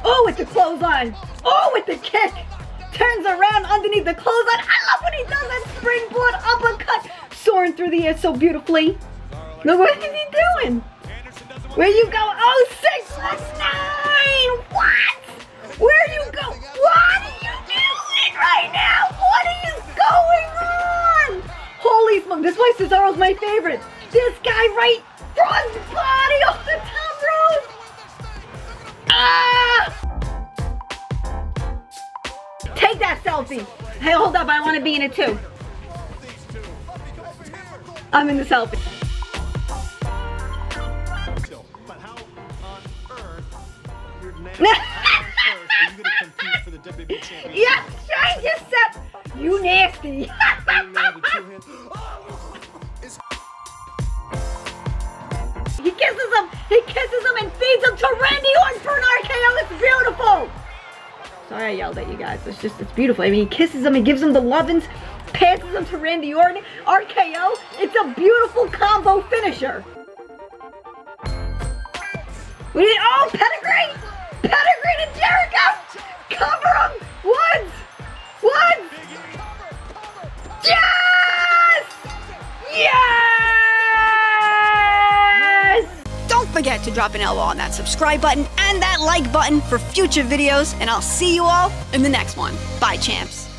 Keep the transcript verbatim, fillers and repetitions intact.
Oh, with the clothesline. Oh, with the kick. Turns around underneath the clothesline. I love when he does that springboard uppercut. Soaring through the air so beautifully. Look, what is he doing? Where you go? Oh, six, nine. What? Where you go? What are you doing right now? What is going on? Holy smoke. This is why Cesaro's my favorite. This guy right front body off the top rope. Ah! Take that selfie. Hey, hold up. I want to be in it too. I'm in the selfie. Yes, I just said you nasty. He kisses him. He kisses him and feeds him to Randy Orton for an R K O. It's beautiful. Sorry I yelled at you guys. It's just, it's beautiful. I mean, he kisses him, he gives him the lovin's, passes him to Randy Orton, R K O. It's a beautiful combo finisher. We need, oh, Pedigree! Pedigree to Jericho! Cover him! Woods! Woods! Yes! Yes! Don't forget to drop an elbow on that subscribe button and that like button for future videos, and I'll see you all in the next one. Bye, champs.